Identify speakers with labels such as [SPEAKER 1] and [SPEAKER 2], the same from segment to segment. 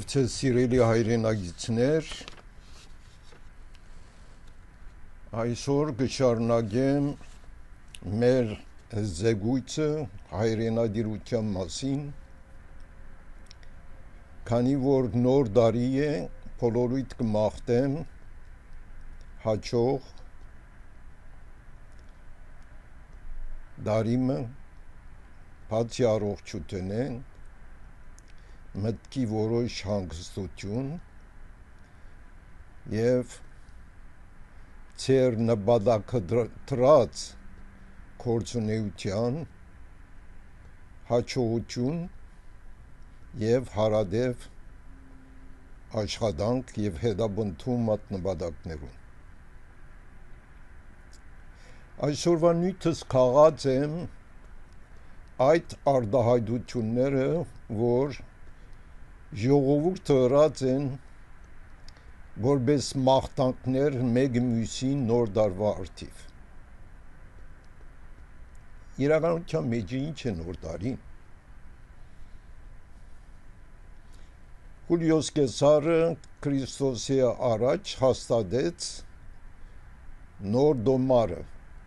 [SPEAKER 1] Բարև ձեզ սիրելի հայրենագիտներ, այսօր կշարունակեմ մեր զեկույցը հայրենադիրության մասին, քանի որ նոր տարի է, բոլորիդ կմաղթեմ հաջող տարիմը բացի առողջութենեն մտքի որոշ հանգստություն և ձեր նպատակը դրած գործունեության հաջողություն և հարադեպ աշխատանք և հետապնդում այդ նպատակներուն։ Այսօրվա նյութս քաղած եմ այդ արտահայտությունները, որ ժողովուրդը ըրած են որպես մաղթանքներ մեկը մյուսին նոր տարվա առթիվ։ Իրականության մեջ ինչ է նոր տարին։ Հուլիոս Կեսարը Քրիստոսի առաջ հաստատեց նոր դոմարը,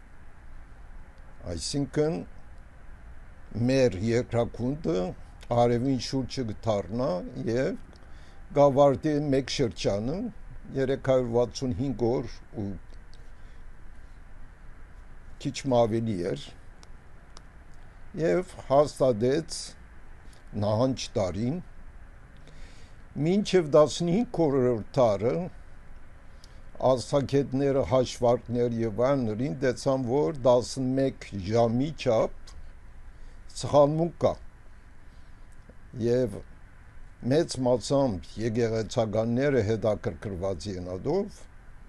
[SPEAKER 1] այսինքն մեր երկրակունդը արևին շուրջը կդառնա և գավարտի մեկ շրջանը 365 օր ու քիչ ավելի էր և հաստատեց նահանջ տարին, մինչև 15-րդ տարը աստղագետները հաշվարկներ և այլն տեսան, որ 11 ժամի չափ սխալմունք կա և մեծ մասամբ եկեղեցականները հետաքրքրված ենալով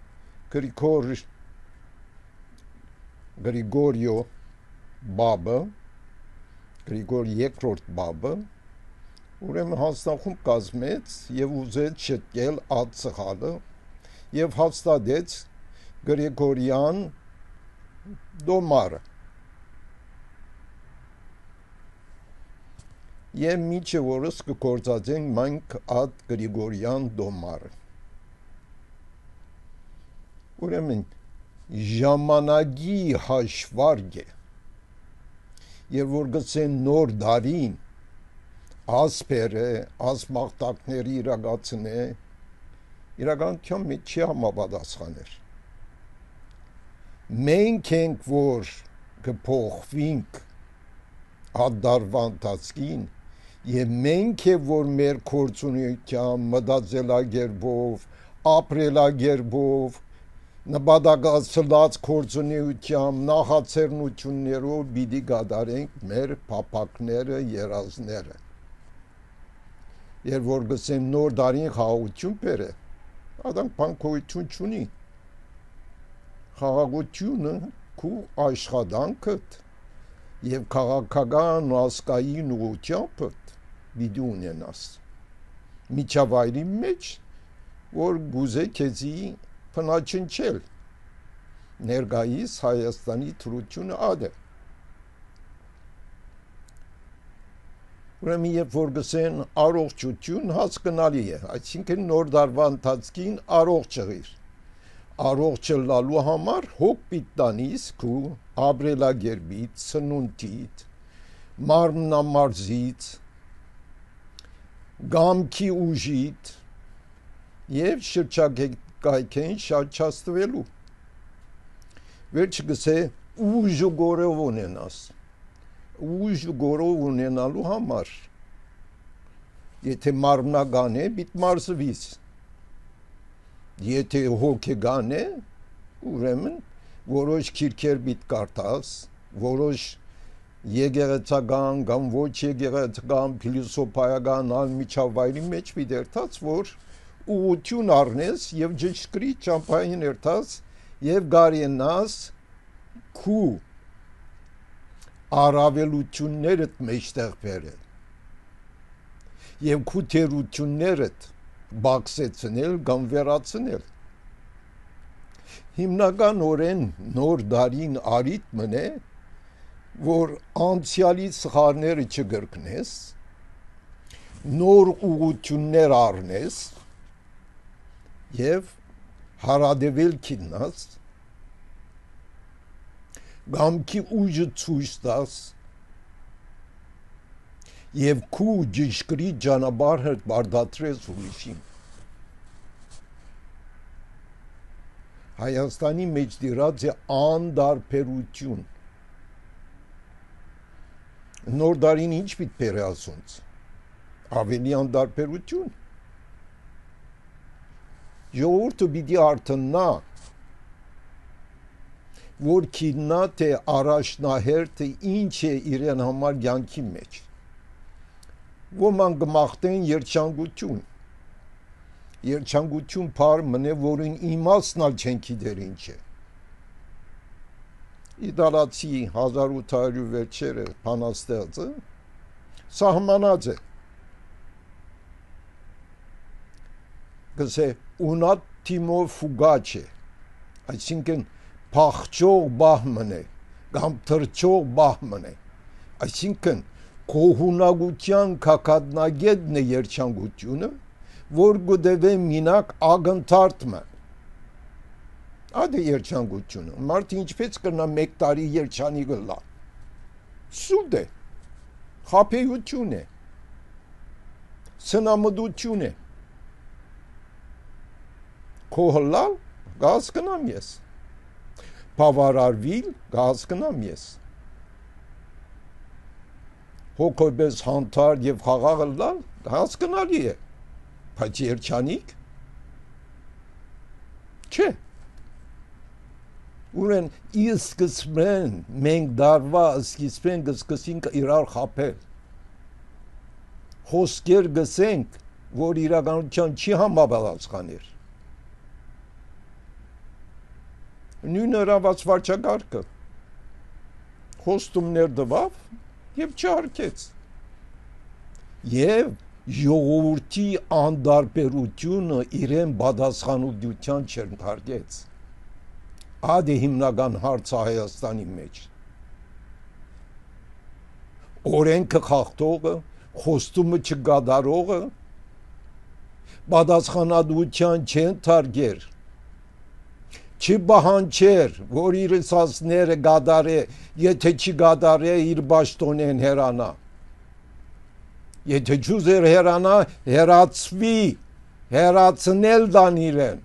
[SPEAKER 1] Գրիգորիո Բաբը, Գրիգոր երկրորդ Բաբը, ուրեմն հանձնախումբ կազմեց և ուզեց շտկել այդ սխալը և հաստատեց Գրիգորյան դոմարը։ Եվ մինչև օրս կգործածենք մենք այդ Գրիգորյան դոմարը։ Ուրեմն ժամանակի հաշվարկ է, և որ գցեն նոր տարին, ասպեր է, ասմաղթակների իրագացն է, իրականության մեջ չի համապատասխաներ։ Մենք ենք, որ կփոխվինք այդ դարվա ընթացքին, և մենք է, որ մեր գործունեությամբ, մտածելակերպով, ապրելակերպով, նպատակասլաց գործունեությամբ, նախաձեռնություններով պիտի կատարենք մեր փափակները, երազները։ Երբ որ գսեն նոր տարին խաղաղություն բերե, այդանք բան գոյություն չունի։ Խաղաղությունը քու աշխատանքդ և քաղաքական ու ազգային ուղղությամբ պիտի ունենաս միջավայրի մեջ, որ գուզե քեզի փնաչնչել ներկայիս Հայաստանի դրությունը ад է։ Ուրեմն երբ որ գսեն առողջություն հասկանալի է, այսինքն նոր տարվա ընթացքին առողջ եղիր։ Առողջ լալու համար հոգ պիտի տանիս քու ապրելակերպից, սնունդիդ, մարմնամարզից, գամքի ուժիդ և շրջակայքին շատ չաստվելու։ Վերջը գսե ուժ ու գորով ունենաս։ Ուժ ու գորով ունենալու համար, եթե մարմնական է, պիտի մարզվիս։ Եթե հոգեգան է, ուրեմն որոշ քիրքեր պիտի կարդաս, որոշ եկեղեցական կամ ոչ եկեղեցական, փիլիսոփայական միջավայրի մեջ պիտի երթաս, որ ուղղություն առնես և ճշգրիտ ճամփային երթաս և կարենաս քու առավելություններդ մեջտեղ բերել և քու թերություններդ բացեցնել կամ վերացնել։ Հիմնականորեն նոր տարին արիթմն է, որ անցյալի սխալները չկրկնես, նոր ուղություններ առնես եւ հարադեվել քիննաս գամքի ուժը ցույց տաս եւ քու ճշգրիտ ճանապարհը բարդատրես ուրիշին Հայաստանի մեջ դիրած է անդարբերություն նոր դարին ինչ պիտի բերի ասոնց ավելի անդարբերություն ժողովուրդը պիտի արթնա որ քիննա թե առաջնահերթը ինչ է իրեն համար կյանքի մեջ ոմանք կմաղթեն երջանկություն բառ մնե որին իմաստն չեն գիտեր ինչ է Իտալացի 1800 վերջերը բանաստեղծը սահմանած է գսե un attimo fugace այսինքն փախչող բահմն է կամ թրջող բահմն է այսինքն կողունակության կակատնագետն է երջանկությունը որ գուդևե մինակ ագընթարթմը Ադե երջանկությունը մարդը ինչպես կրնա մեկ տարի երջանի գլա սուտ է խաբեություն է սնամդություն է կողլալ գազկնամ ես բավարարվիլ գազկնամ ես հոգոբես հանթար եւ խաղաղլալ գազկնալի է բայց երջանիկ չէ Ուրեն իսկսմեն մենք դարվա սկիզբեն գսկսինք իրար խապել խոսքեր գսենք որ իրականության չի համապատասխաներ նույն հրաված վարչակարգը խոստումներ տվավ եւ չհարկեց եւ ժողովրդի անդարբերությունը իրեն պատասխանատվության չընթարկեց Ադե հիմնական հարցը Հայաստանի մեջ օրենքը խախտողը խոստումը չկատարողը պատասխանատվության չընթարկեր չպահանջեր որ իր ասասները կատարե եթե չկատարե իր պաշտոնեն հեռանա Եթե ջուզեր հերանա, հերացվի, հերացնել դան իրեն։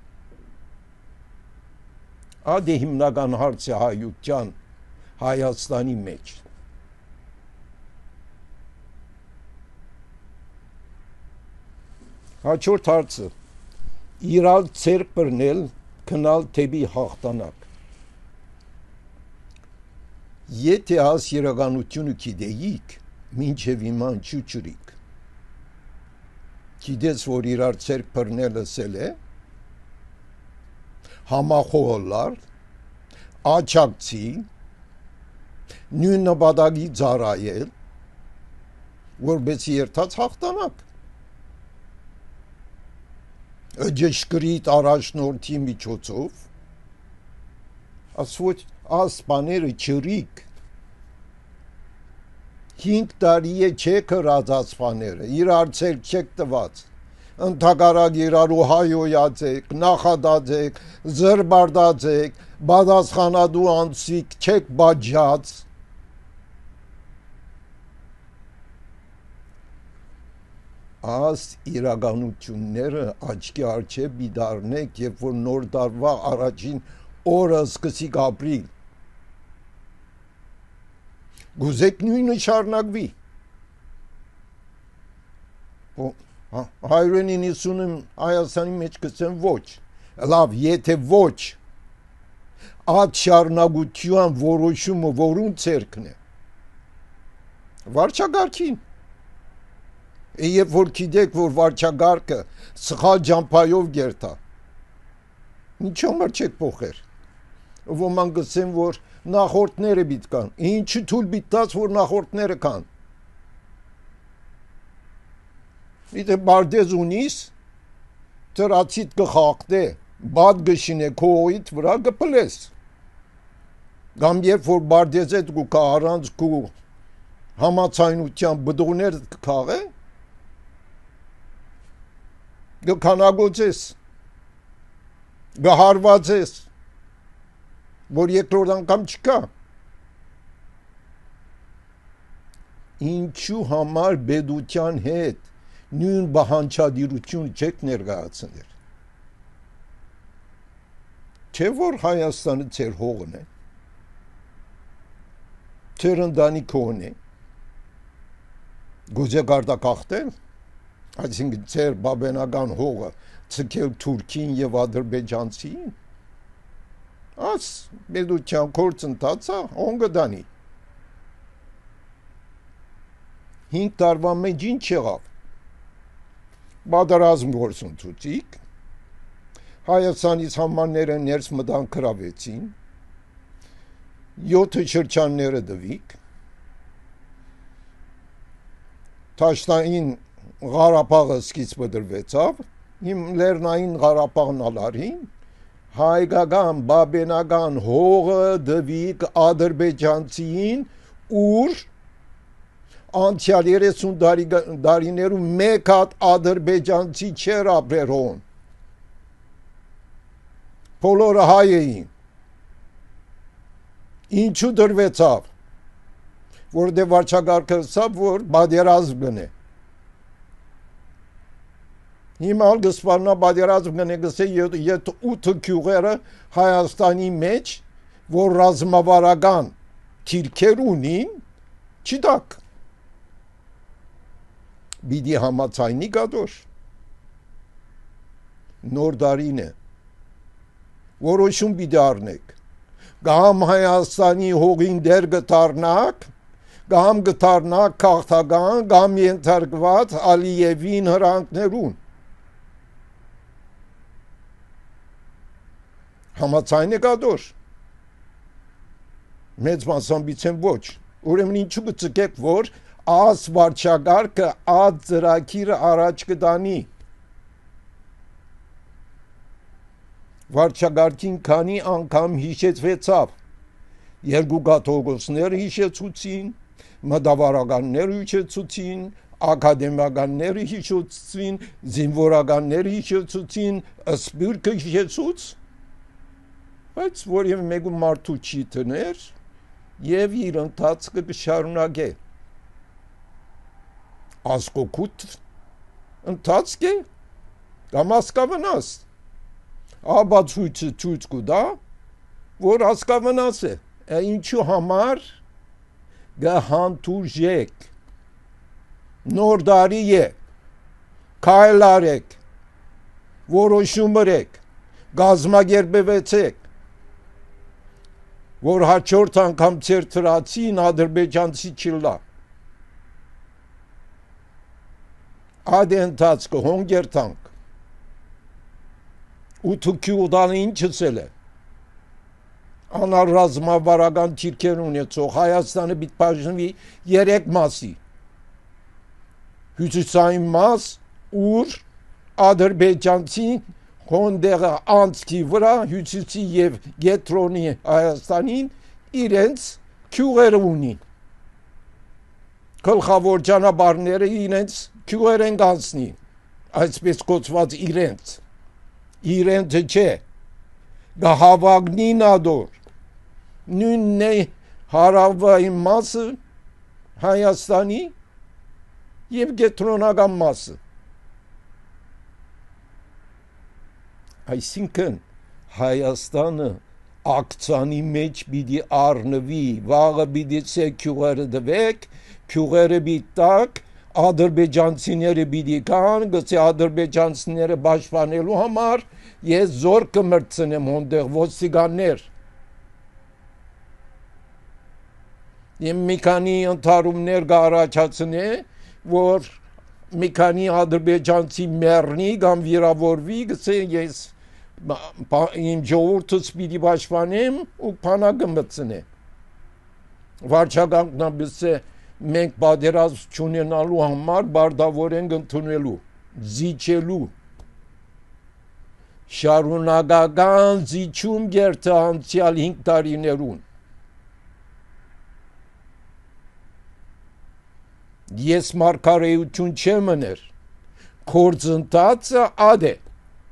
[SPEAKER 1] Ադե հիմնական հարցը հայության Հայաստանի մեջ։ Հաջորդ հարցը իրալ ցերկ բռնել, քնալ թեպի հաղթանակ։ Եթե աս իրականությունը գիտեիք, մինչև իման չուչրիկ։ Գիտես, որ իրար ցերկ բռնելը սել է, համախոհլար, աչակցի, նույն նպատակի ծառայել, որպեսզի երթած հաղթանակ։ Ճշգրիտ առաջնորդի միջոցով, ասոց ասպաները չրիկ 5 տարի է չեք հրացած բաները, իրար ցերկ չեք տված, ընդհակառակ իրարու հայոյացեք, նախադացեք, զրբարտացեք, պատասխանատու անձիկ չեք բաժած, Աս իրականությունները աչքի առջև բիդարնեք, երբ որ նոր տարվա առաջին օրը սկսիկ ապրիլ, Գուզեք նույնը շարունակվի։ 190-ը Հայաստանի մեջ կսեն ոչ։ Լավ, եթե ոչ, այդ շարունակության որոշումը որուն ցերկն է։ Վարչագարքին։ Երբ որ գիտեք, որ վարչագարկը սխալ ջամփայով գերտա։ Ինչ համար չեք փոխեր։ Ոմանք գսեն, որ նախորդները պիտի կան, ինչի թույլ պիտի տաց, որ նախորդները կան։ Եթե բարդեզ ունիս, տրացիտ կխաղտե, բադ գշինե, քոյիտ վրա կպլես։ Կամ երբ որ բարդեզետ կու կա առանց կու համացայնության բդողներ կքաղե, գքանագործես, գհարվածես, որ երկրորդ անգամ չկա։ Ինչու համար բեդության հետ նույն բանջարդիրություն չեք ներկայացնել։ Չէ՞ որ Հայաստանը ծեր հողն է, ծեր ընտանիքն է, գոզե գարտակախտել, այսինքն ծեր բաբենական հողը ցկել Թուրքին եւ ադրբեջանցին, աս բեդության գործընթացը օնգդանի 5 տարվա մեջ ինչ եղավ։ Պատերազմ գործընթացիկ, Հայաստանից համանները ներս մտան գրավեցին, 7 շրջանները դվիկ, Թաշտային Ղարաբաղը սկիզբը դրվեցավ, իմ Լեռնային Ղարաբաղն ալարին, հայկական բաբենական հողը դվիկ ադրբեջանցին, ուր անցյալ 30 տարիներում մեկ հատ ադրբեջանցի չեր ապրեր հոն։ Բոլորը հայ էին։ Ինչու դրվեցավ, որտեղ վարչագահը ասավ, որ պատերազմ գնե։ Հիմա գսպանա պատերազմ գնե գսե 8 քյուղերը Հայաստանի մեջ, որ ռազմավարական թիրքեր ունին, չդակ։ Բիդի համացայնի գադոր։ Նոր դարին է։ Որոշում պիտի առնեք, կամ Հայաստանի հողին դեր գտարնակ, կամ գտարնակ քաղաքական, կամ ենթարկված Ալիևին հրանքներուն։ Համացայն է գադոր։ Մեծ մասամբիցեն ոչ։ Ուրեմն ինչու գծկեք, որ աս վարչագարկը այդ ծրագիրը առաջ կդանի։ Վարչագարկին քանի անգամ հիշեցվեցավ, երկու գաթողիկոսները հիշեցուցին, մտավարականները հիշեցուցին, ակադեմիականները հիշեցուցին, զինվորականները հիշեցուցին, սպիրկը հիշեցուց, բայց որևէ մեկը մարդու չի տներ եւ իր ընթացքը կշարունակե։ Ասկոկուտ ընթացք է, կամ ասկավնաս։ Աբացույցը ցույց կտա, որ ասկավնաս է։ Ինչու համար գահանտուժեք։ Նոր դարի է, քայլ արեք, որոշում ըրեք, գազմագերբվեցեք, որ հաջորդ անգամ ծեր թրացին ադրբեջանցի չլա։ Այդ ընթացքը հոնգերտանք։ Ու թուքյուդանը ինչսել է։ Անառազմավարական թիրքեր ունեցող Հայաստանը պիտի բաժնվի 3 մասի։ Հյուսիսային մաս, ուր ադրբեջանցի հոնդեղը անցքի վրա հյուսիսի եւ գետրոնի Հայաստանին իրենց քյուղերը ունին։ Գլխավոր ճանապարհները իրենց քյուղեր են գանցնի, այսպես կոչված իրենց չէ, գահավագնի նադոր, նույնն է հարավային մասը Հայաստանի և գետրոնական մասը։ Այսինքն Հայաստանը ակցանի մեջ պիտի առնվի, վաղը պիտի ցե քյուղերը դվեք, քյուղերը պիտի տակ, ադրբեջանցիները պիտի կան, գցի ադրբեջանցիները պաշտպանելու համար ես զոր կմրցնեմ հոնդեղ ոստիկաններ։ Եմ մի քանի ընդհարումներ կառաջացնե, որ մի քանի ադրբեջանցի մեռնի կամ վիրավորվի, գցե ես իմ ժողովուրդս պիտի պաշտպանեմ ու բանակը մտցնե։ Վարչագանքն ամբեսե մենք պատերազմ չունենալու համար բարդավոր ենք ընդունելու, զիջելու, շարունակական զիջում գերտը անցյալ 5 տարիներուն։ Ես մարգարեություն չեմ ուներ, Գործընթացը اد է։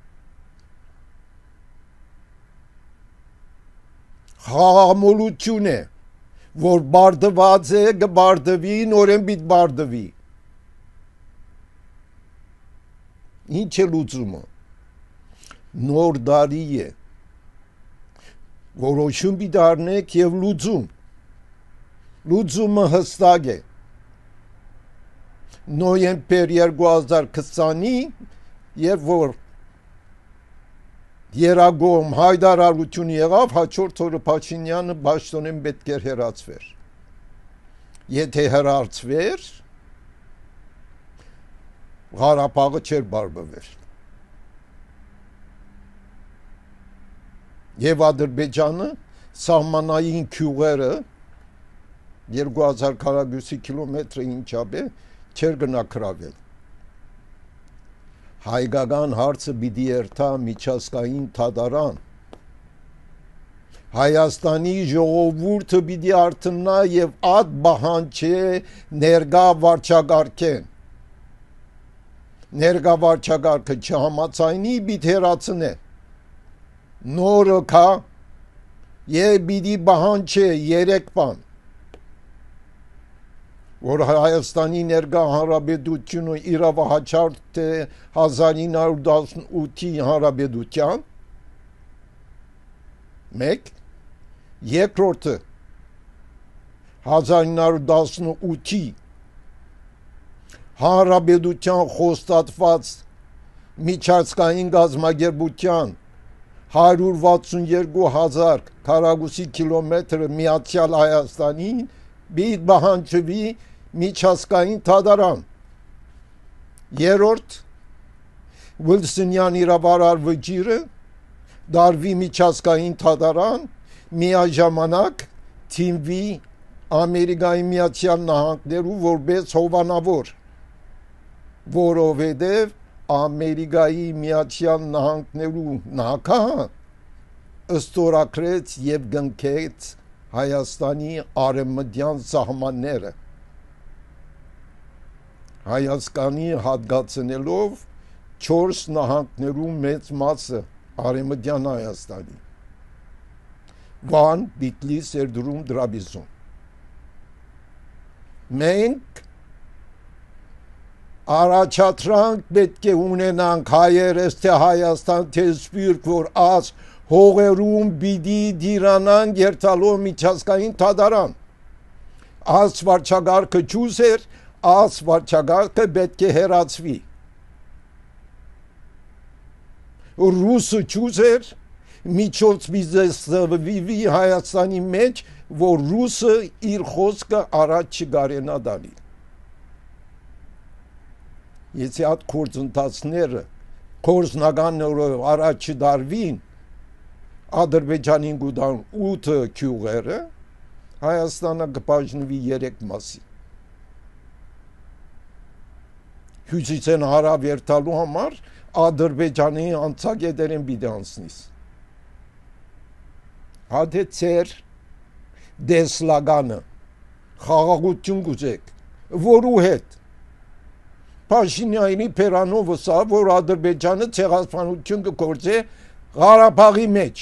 [SPEAKER 1] Խաղաղամոլություն է, որ բարդված է, գբարդվի, նորեն պիտ բարդվի։ Ինչ է լուծումը։ Նոր դարի է։ Որոշում պիտի առնեք եւ լուծում։ Լուծումը հստակ է։ Նոյեմբեր 2020-ի երբ որ Երագոմ հայդարարություն եղավ, հաջորդ օրը Փաշինյանը պաշտոնեն պետք էր հեռացվեր։ Եթե հեռացվեր, Ղարաբաղը չէր բարբվեր։ Եվ Ադրբեջանը սահմանային քյուղերը 2000 քառակուսի կիլոմետրը ինչապ է չէր գնա քրավել։ Հայկական հարցը պիտի երթա միջազգային թադարան։ Հայաստանի ժողովուրդը պիտի արթնա եւ ատ բահանջե ներկա վարչագարկեն։ Ներկա վարչագարկը չհամաձայնի պիտի հեռացնե։ Նորը կա եւ պիտի բահանջե 3 բան։ Որ Հայաստանի ներկա հանրապետությունը իրավահաճարտ է 1918-ի հանրապետության մեկ, երկրորդը 1918-ի հանրապետության խոստացված միջազգային գազམ་ագերբության 162,000 քառակուսի կիլոմետրը Միացյալ Հայաստանին պիտի բահանջվի միջազգային թադարան։ Երրորդ Վիլսոնյան իրավարար վճիրը դարվի միջազգային թադարան միաժամանակ թիմվի Ամերիկայի Միացյալ Նահանգներու որպես հովանավոր, որովհետև Ամերիկայի Միացյալ Նահանգներու նախագահը ըստորակրեց եւ գնքեց Հայաստանի արևմտյան սահմանները Հայաստանի հատկացնելով 4 նահանգներու մեծ մասը արևմտյան Հայաստանի Վան, Բիտլիս, Էրդրում, Դրաբիզում մենք առաջադրանք պետք է ունենանք հայերս թե Հայաստան թե Սփյուռք որ աս հողերում պիտի դիրանան երթալով միջազգային թադարան աս վարչագարկը ճուզեր աս վարչագարկը պետք է հեռացվի ռուսը ճուզեր միջոց բիզնեսի Հայաստանի մեջ որ ռուսը իր խոսքը առաջ չգարենա դալի Եթե այդ գործընթացները կորզնականները առաջ չդարվին Ադրբեջանին գուտան 8 քյուղերը Հայաստանը կբաժնվի 3 մասի Հյուսիսեն հարավ երթալու համար Ադրբեջանի անցագետերեն պիտի անցնիս Հատե ծեր դեսլագանը խաղաղություն գուզեք որու հետ Փաշինյանի Պերանովը սա որ Ադրբեջանը ցեղասպանություն կգործե Ղարաբաղի մեջ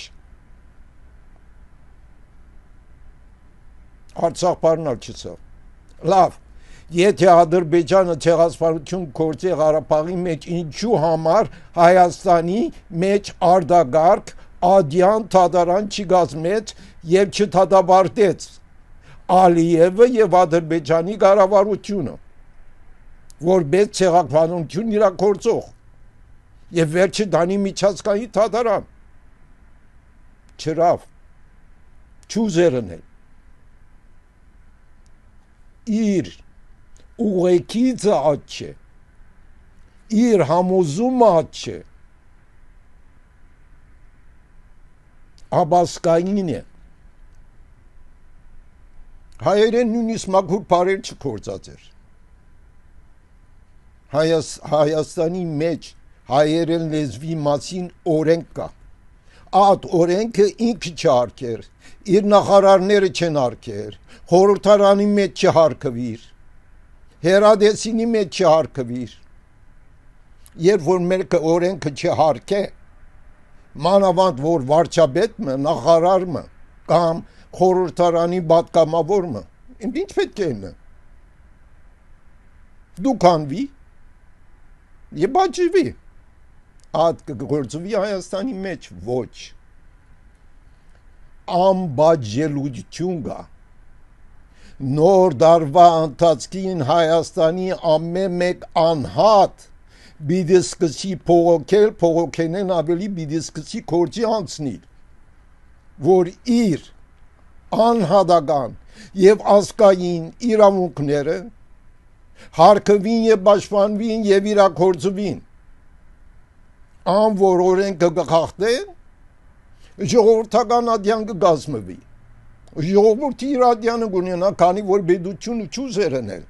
[SPEAKER 1] Արցախ բառնալ չսա լավ Եթե Ադրբեջանը ցեղասպանություն գործի Ղարաբաղի մեջ ինչու համար Հայաստանի մեջ արդագարգ ադյան թադարան չգազմեց եւ չթադաբարտեց Ալիևը եւ Ադրբեջանի կառավարությունը որպես ցեղասպանություն իրագործող եւ վերջը դանի միջազգային թադարան չրավ ճուզերն է իր ուղեկիցը աճ չէ իր համոզումը աճ չէ աբասկային է հայերեն նույնիսկ մաքուր բարեր չկործած էր Հայաստանի մեջ հայերեն լեզվի մասին օրենք կա այդ օրենքը ինքը չհարկեր իր նախարարները չեն հարկեր խորհրդարանի մեջ չհարկվիր հերադեսինի մեջ չհարկվիր երբ որ մեկը օրենքը չհարկե, մանավանդ որ վարչապետը, նախարարը կամ խորհրդարանի պատգամավորը, ինչ պետք է լինի։ Դու կանվի եւ բաժվի։ Այդ գործվի Հայաստանի մեջ ոչ։ Անբաժելություն կա։ Նոր դարվա ընթացքին Հայաստանի ամեն մեկ անհատ պիտի սկսի փողոքել, փողոքենեն ավելի պիտի սկսի գործի անցնել, որ իր անհատական եւ ազգային իրավունքները հարկվին եւ պաշտպանվին եւ իրագործվին։ Ան որ օրենքը կխախտե, ժողովրդական ադյան կգազմվի։ Ժողովուրդի իր ադյանը կունենա, քանի որ պետությունը չուզերն է։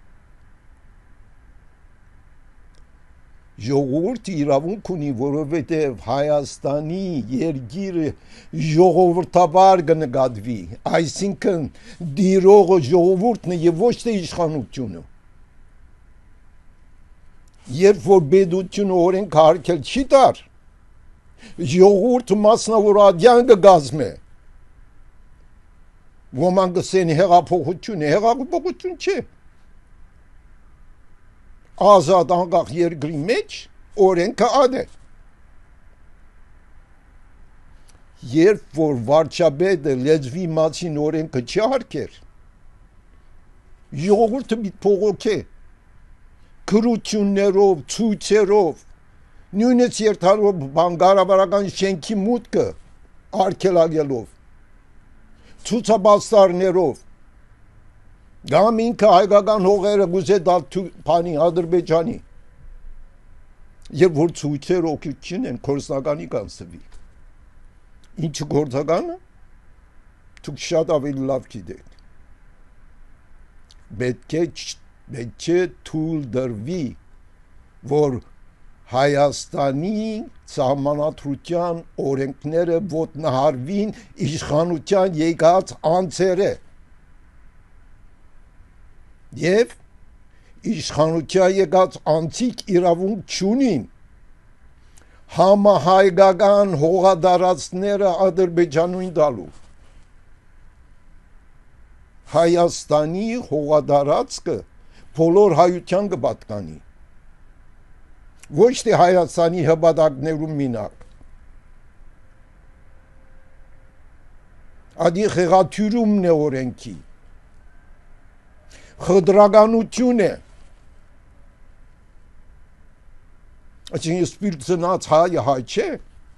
[SPEAKER 1] Ժողովուրդը իրավունք ունի, որովհետև Հայաստանի երկիրը ժողովրդավար կնկատվի, այսինքն դիրողը ժողովուրդն է եւ ոչ թե իշխանությունը։ Երբ որ պետությունը օրենք հարկել չի տար, ժողովուրդը մասնավորադյան կգազմե։ Ոմանք կսեն հեղափոխություն է, հեղափոխություն չէ։ Ազատ անկախ երկրի մեջ օրենքը ադ է։ Երբ որ վարչապետը լեզվի մասին օրենքը չհարկեր, ժողովուրդը մի փողոքե քրություններով, ցույցերով, նույնիսկ երթալով բանգարավարական շենքի մուտքը արգելագելով, ցուցաբաստարներով, գամ ինքը հայկական հողերը գուզե դալ բանի Ադրբեջանի, երբ որ ցույցեր օգուտին են գործնականի կանցվի։ Ինչը գործականը, դուք շատ ավելի լավ գիտեք։ Պետք է թույլ դրվի, որ Հայաստանի սահմանադրության օրենքները ոտնահարվին իշխանության եկած անձերը եւ իշխանության եկած անձիկ իրավունք չունին համահայկական հողադարածները Ադրբեջանին տալու։ Հայաստանի հողադարածքը բոլոր հայության կպատկանի, ոչ թե Հայաստանի հպատակներում մինակ։ Ադի խեղաթյուրումն է օրենքի, խդրականություն է, այսինքն սպիրտ ծնած հայը հայ չէ,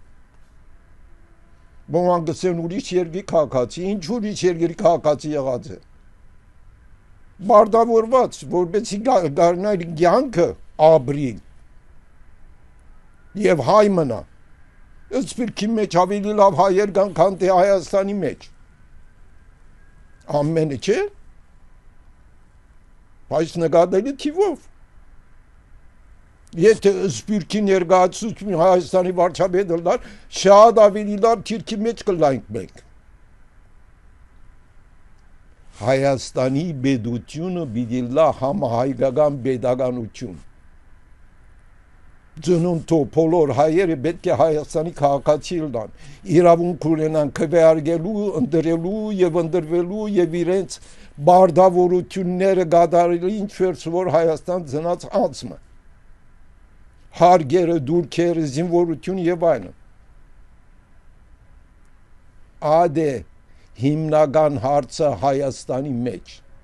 [SPEAKER 1] ոմանք կսեն ուրիշ երկրի քաղաքացի, ինչ ուրիշ երկրի քաղաքացի եղած է, բարտավորված, որպեսզի գարնար կյանքը ապրի եւ հայ մնա։ Սպիրտի մեջ ավելի լավ հայեր կան, քան թե Հայաստանի մեջ։ Ամենը չէ, բայց նկատելի թիվով։ Եթե սպիրտի ներկայացուցում Հայաստանի վարչապետը լար, շատ ավելի լավ թիրքի մեջ կլայնք մենք։ Հայաստանի պետությունը պիտի լա համահայկական պետականություն։ Ծնունդով բոլոր հայերը պետք է Հայաստանի քաղաքացի լինեն, իրավունք ունենան քվեարկելու, ընտրելու եւ ընտրվելու եւ իրենց բարտավորությունները կատարելու ինչ որ Հայաստան ծնած անձը։ Հարգերը, դուրքերը, զինվորություն եւ այլն։ Ադե հիմնական հարցը Հայաստանի մեջ։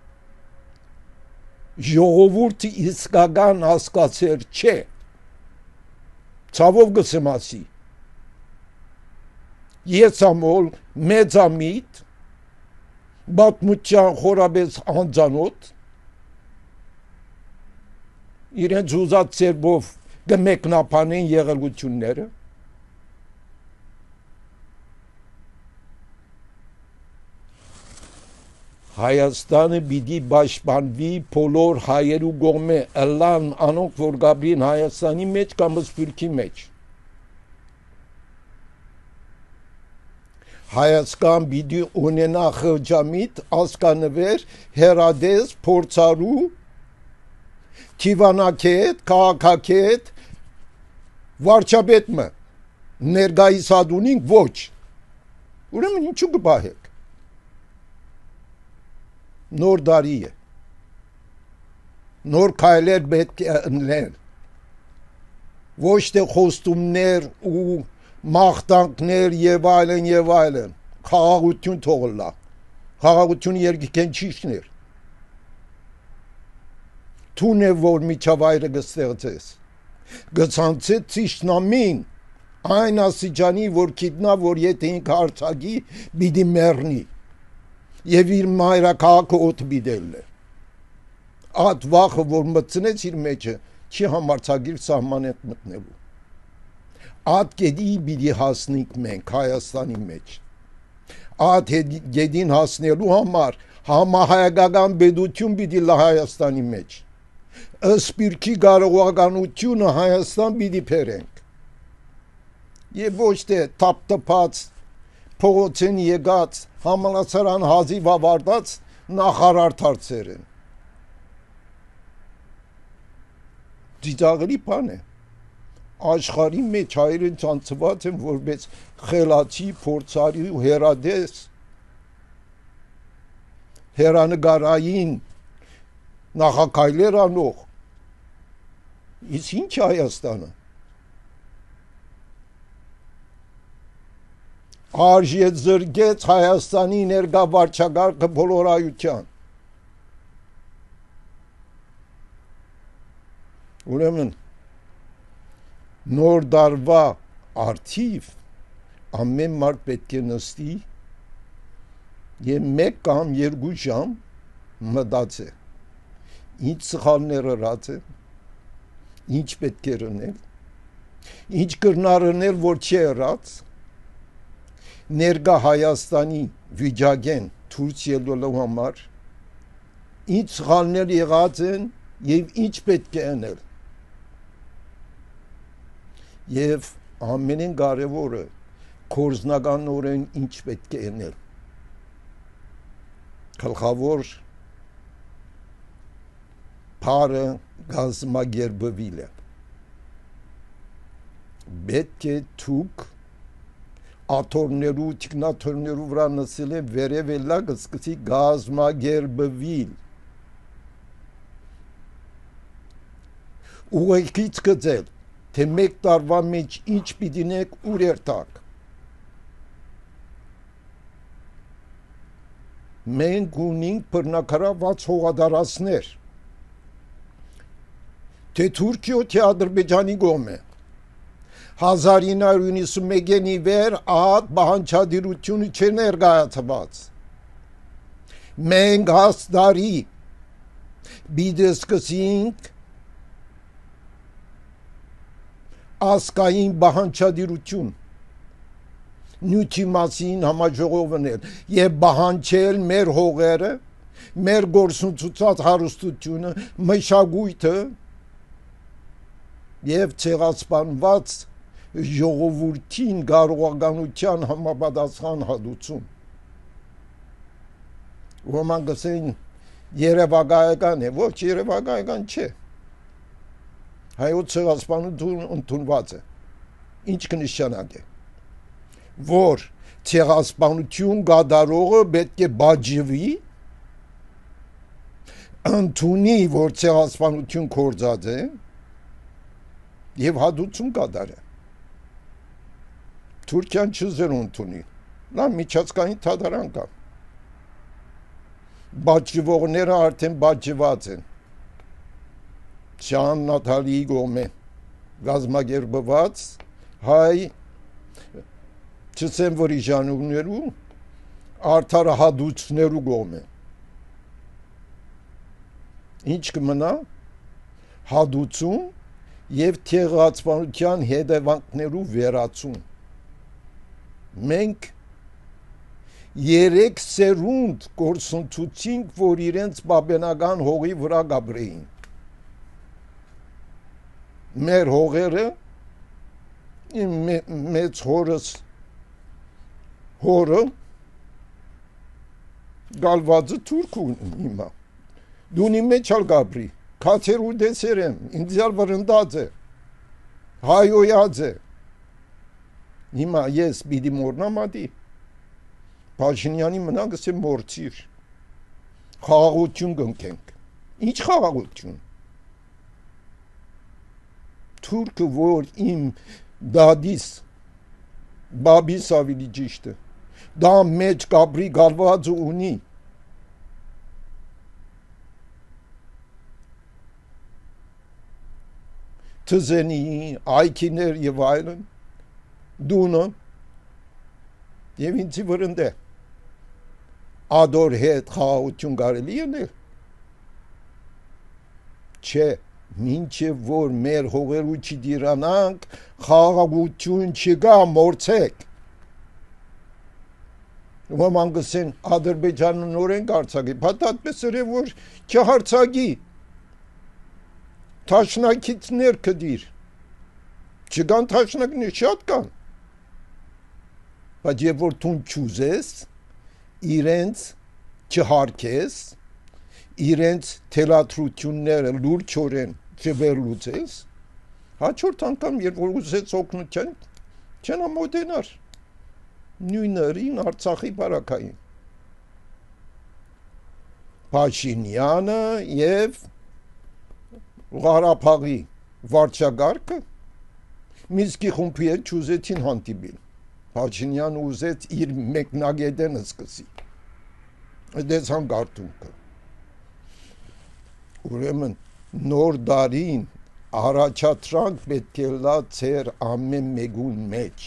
[SPEAKER 1] Ժողովուրդը իսկական հասկացել չէ։ Ցավով գսեմ ասի։ Եսամոլ մեծամիտ բատմության խորաբես անձանոտ իրենց ուզած ծերբով կմեկնաբանեն եղելությունները Հայաստանը պիտի պաշտպանվի բոլոր հայերու կողմէ ըլլան անոնք որ գաբրին Հայաստանի մեջ կամ սպիրկի մեջ Հայաստան պիտի ունենա խղճամիտ ազգանվեր հերադես փորձարու թիվանակետ քաղաքակետ վարչապետը ներգայիս հատունին ոչ։ Ուրեմն ինչու կբահեք։ Նոր դարի է։ Նոր քայլեր պետք է ընկնեն։ Ոչ թե խոստումներ ու մաղթանքներ եւ այլն եւ այլն։ Խաղաղություն թողնա։ Խաղաղությունը երկինքեն ճիշտներ։ Թուն է որ միջավայրը կստեղծես։ Գցանցե ճիշտնամին այն ասիջանի որ գիտնա որ եթե ինքը հարցակի պիտի մեռնի եւ իր մայրաքաղաքը օդ բիդելն է։ Այդ վախը որ մտցնեց իր մեջը չի համարցակիր սահման հետ մտնելու։ Այդ գեդի պիտի հասնենք մենք Հայաստանի մեջ։ Այդ գեդին հասնելու համար համահայկական բեդություն պիտի լա Հայաստանի մեջ։ Սպիրկի կարողականությունը Հայաստան պիտի փերենք։ Եվ ոչ թե թափթփած փողոցեն եկած համալսարան հազիվ ավարտած նախարար դարձեր են։ Դիտաղելի բան է։ Աշխարհի մեջ հայերեն ցանցված են որպես խելացի, փորձարի ու հերադես հերանեկարային նախակայլեր անող։ Իսկ ինչ Հայաստանը։ Արժե զրկեց Հայաստանի ներկա վարչակարգը բոլորայության։ Ուրեմն նոր դարվա արդիվ ամեն մարդ պետք է նստի եւ 1 կամ 2 ժամ մտածի ինչ սխալներ արած է ինչ պետք է անել ինչ կրնարնել որ չի արած ներկա Հայաստանի վիճակեն ցույց ելնելու համար ինչ սխալներ եղած են եւ ինչ պետք է անել եւ ամենին կարևորը կորզնականորեն ինչ պետք է անել գլխավոր Փարը գազմագերբվիլ է պետք է թուք աթորներու տիկնաթորներու վրա նսել է վերևելա գսկսի գազմագերբվիլ ուղեկից գծել թե 1 տարվա մեջ ինչ պիտինեք ուր երթակ մենք ունենք բռնակրաված հողադարածներ թե Թուրքիո թե Ադրբեջանի կողմը 1991-ի վեր այդ բանջարդիրությունը չէր ներկայացված մենք հաստարի բիդեսկսինք ասկային բանջարդիրություն նյութի մասին համաժողովներ եւ բանջել մեր հողերը մեր գործունեության հարստությունը մշակույթը եւ ցեղասպանված ժողովրդին կարողականության համապատասխան հատուցում ոմանք ասեն երևակայական է ոչ երևակայական չէ հայոց ցեղասպանությունը ընդունված է ինչ կնշանակի որ ցեղասպանություն գադարողը պետք է բաժվի ընդունի որ ցեղասպանություն կործած է եւ հադուցում կատարը Թուրքիան չզեր ընդունի նա միջազգային թադարան կա բաժվողները արդեն բաժված են Շան Նաթալիի գոմե գազմագերբված հայ չսեմ որի ժանուկներու արդարը հադուցներու գոմե ինչ կմնա հադուցում եւ թեղածվանության հետևանքներու վերացում մենք 3 սերունդ գործընթացինք որ իրենց բաբենական հողի վրա գաբրեին մեր հողերը մեծ հորը գալվածը թուրք ունիմա դունի մեջ ալ գաբրի քացեր ու դեսեր եմ ինձալ վրնդած է հայոյած է։ Հիմա ես պիտի մոռնամ ադի։ Փաշինյանի մնա գսեմ մորցիր։ Խաղաղություն գնքենք։ Ինչ խաղաղություն։ Թուրքը որ իմ դադիս բաբիս ավելի ճիշտ է։ Դա մեջ կապրի գալված ունի։ Թզենի, այքիներ եւ այլն դունը եւ ինձի վրընդե ադոր հետ խաղաղություն կարելի է չէ մինչև որ մեր հողերու չդիրանանք խաղաղություն չկա մորցեք ոմանք գսեն Ադրբեջանը նորեն կարծակի պատատպես էր որ չհարցակի Թաշնակիցներ կդիր չկան թաշնակներ շատ կան բայց երբ որ տուն չուզես իրենց չհարկես իրենց թելադրությունները լուրջորեն չվերլուծես հաջորդ անգամ երբ որ ուզես օգնության չեն ամոդենար նույնըրին Արցախի բարակային Փաշինյանը եւ Ղարաբաղի վարչագարկը Մինսկի խումբի հետ չուզեցին հանդիպել Փաշինյանը ուզեց իր մեկնագետենը սկսի դեսան գարտունքը ուրեմն նոր դարին առաջադրանք պետք է լա ծեր ամեն մեկուն մեջ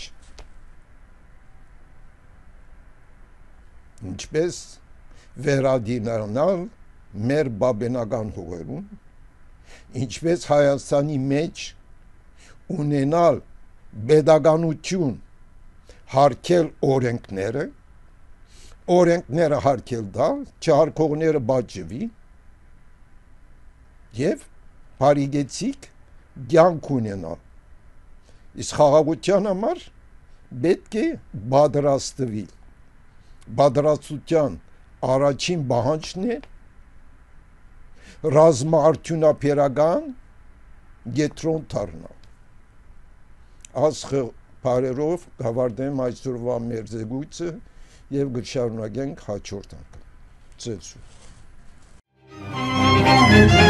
[SPEAKER 1] ինչպես վերադինանալ մեր բաբենական հողերուն ինչպես Հայաստանի մեջ ունենալ pedagoganություն հարկել օրենքները հարկել դա չհարկողները բաճվի եւ բարիգեցիկ կյանք ունենալ իսկ խաղաղության համար պետք է պատրաստվի պատրաստության առաջին պահանջն է ռազմաարդյունաբերական գետրոն դառնալ ասխը բարերով գավարտեմ այսօրվա մեր զեկույցը եւ կշարունակենք հաջորդ անգամ ցեցու